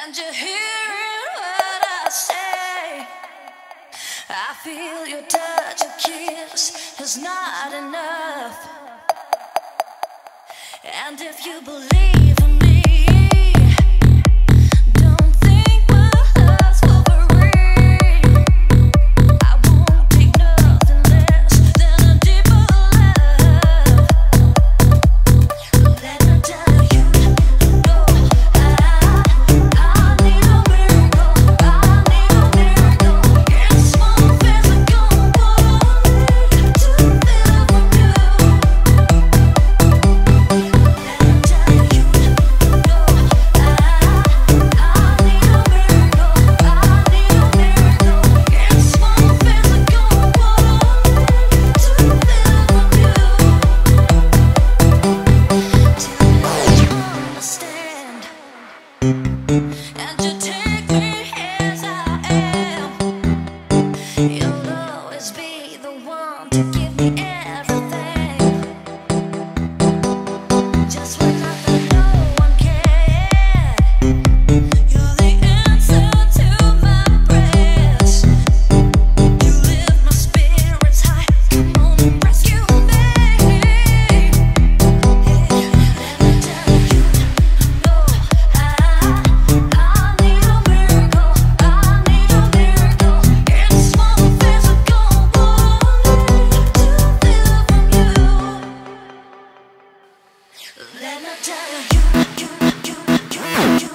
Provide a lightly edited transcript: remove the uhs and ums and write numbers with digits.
And you're hearing what I say. I feel your touch, a kiss is not enough. And if you believe in me, don't think we'll last for free. I won't take nothing less than a deeper love. Let me tell you, no, I need a miracle. I need a miracle. It's small physical one to feel from you. Let me tell you, no, I need a miracle. I need a miracle. It's small physical one to feel from you. Till you understand. And you take me as I am. You'll always be the one to give me everything. Just when I thought no one cared, you're the answer to my prayers. You lift my spirits high. Come on and rescue me. Let me tell you, no, I need a miracle. I need a miracle. It's small physical one to feel from you. Let me tell you, you.